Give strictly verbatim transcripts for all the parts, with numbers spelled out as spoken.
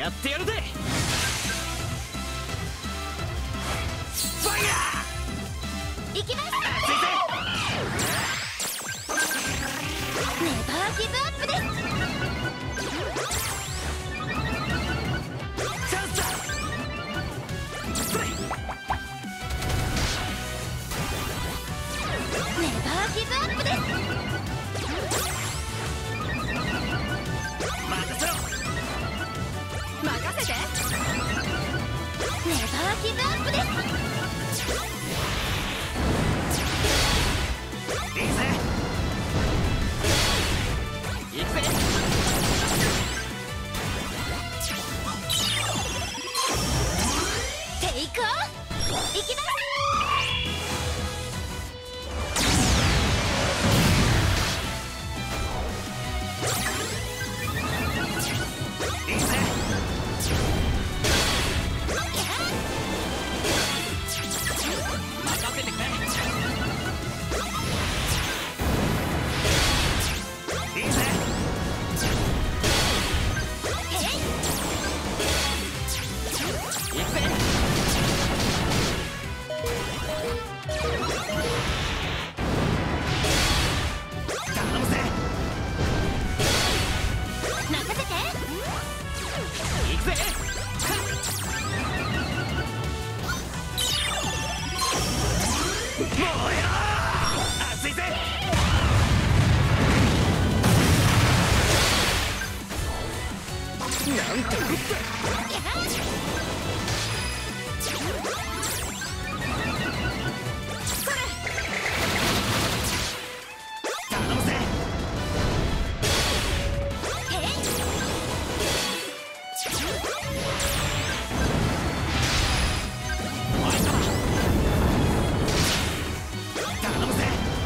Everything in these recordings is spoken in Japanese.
やってやるぜ。ファイヤー行きます。 熱いぜ。 ネバーギブアップです。 チャンスだ。プレイ。 ネバーギブアップです。 任せろ。 任せて。ネバーギブアップです。 いいぜ。行くぜ。 テイクオフ。行きます。 いいぜ。任せてくれ。いいぜ。行くぜ。頼むぜ。 任せて。 行くぜ。もうや熱いぜ。なんてこった。頼むぜ。お前様頼むぜ。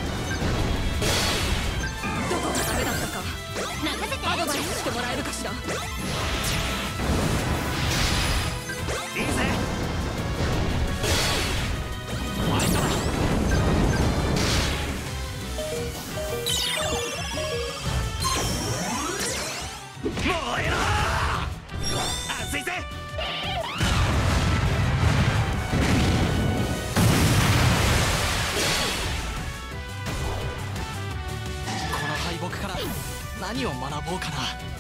どこがダメだったか任せて。アドバイスしてもらえるかしら。 いいぜ。お前様もうや熱いぜ。この敗北から何を学ぼうかな。